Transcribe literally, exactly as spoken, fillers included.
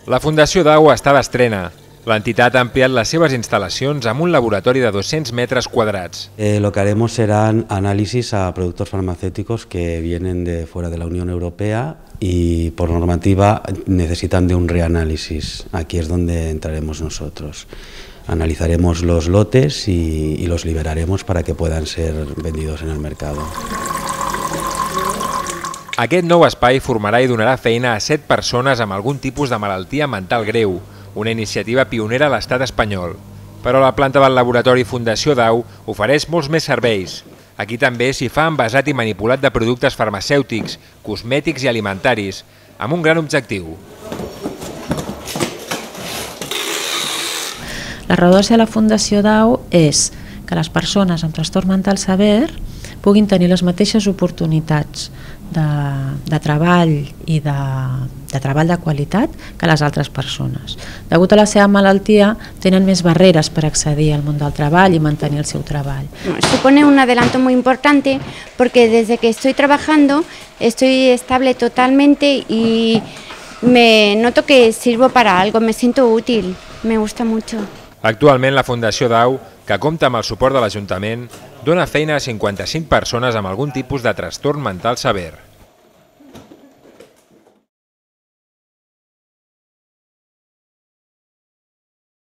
La Fundació Dau està d'estrena. L'entitat ha ampliat les seves instal·lacions amb un laboratori de dos-cents metres quadrats. Eh, lo que haremos serán análisis a productos farmacéuticos que vienen de fuera de la Unión Europea y por normativa necesitan de un reanálisis. Aquí es donde entraremos nosotros. Analizaremos los lotes y, y los liberaremos para que puedan ser vendidos en el mercado. Aquest nou espai formarà i donarà feina a set persones amb algun tipus de malaltia mental greu, una iniciativa pionera a l'estat espanyol. Però la planta del laboratori Fundació Dau ofereix molts més serveis. Aquí també s'hi fa envasat i manipulat de productes farmacèutics, cosmètics i alimentaris, amb un gran objectiu. La raó de ser de la Fundació Dau és que les persones amb trastorn mental sever puguin tenir les mateixes oportunitats de, de treball i de, de treball de qualitat que les altres persones. Degut a la seva malaltia, tenen més barreres per accedir al món del treball i mantenir el seu treball. Supone un adelanto muy importante porque desde que estoy trabajando estoy estable totalmente y me noto que sirvo para algo, me siento útil, me gusta mucho. Actualment la Fundació Dau, que compta amb el suport de l'Ajuntament, dona feina a cinquanta-cinc persones amb algun tipus de trastorn mental sever.